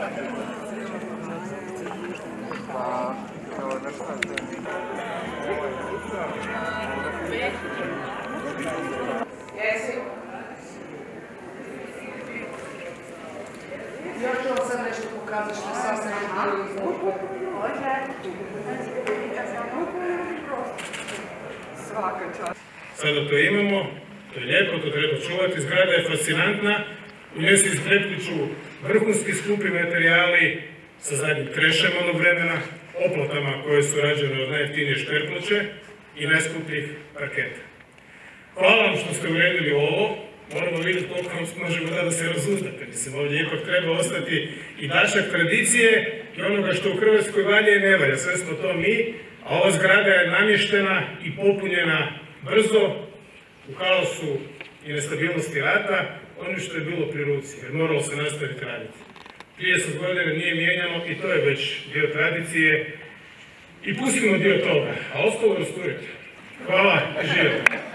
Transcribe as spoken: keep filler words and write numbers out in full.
Jesi? Ja ću vam sad nešto pokazati što sam se nešto svaka čast. Sada to imamo, to je lijepo, to treba čuvati, zgrada je fascinantna, u njoj se isprepliču vrhunski skupi materijali sa zadnjim krešem onog vremena, oplotama koje su rađene od najjeftinije šterploče i najskupljih parketa. Hvala vam što ste uredili ovo, moramo vidjeti koliko vam možemo da, da se razuznate. Mislim, ovdje ipak treba ostati i dašak tradicije i onoga što u Hrvatskoj valje i ne valja. Sve smo to mi, a ova zgrada je namještena i popunjena brzo, u kaosu i nestabilnosti rata, ono što je bilo pri ruci, jer moralo se nastaviti raditi. trideset godina nije mijenjano i to je već dio tradicije i pustimo dio toga, a ostalo rasturite. Hvala i živjeti.